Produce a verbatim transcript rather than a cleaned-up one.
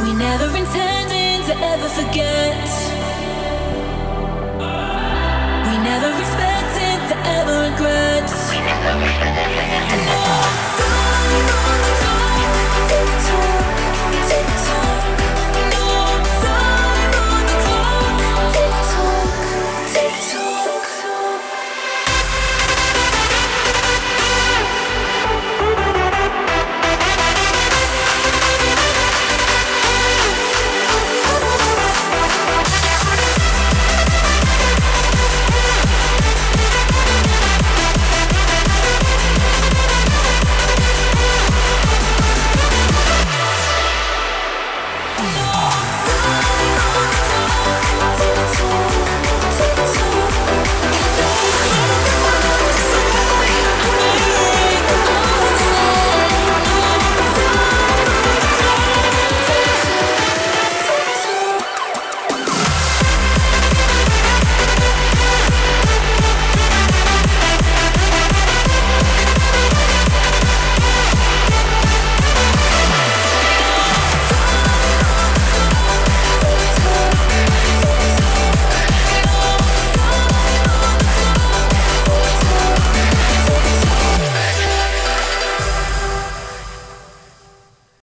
We never intended to ever forget. We never expected to ever regret. We never expected to ever forget.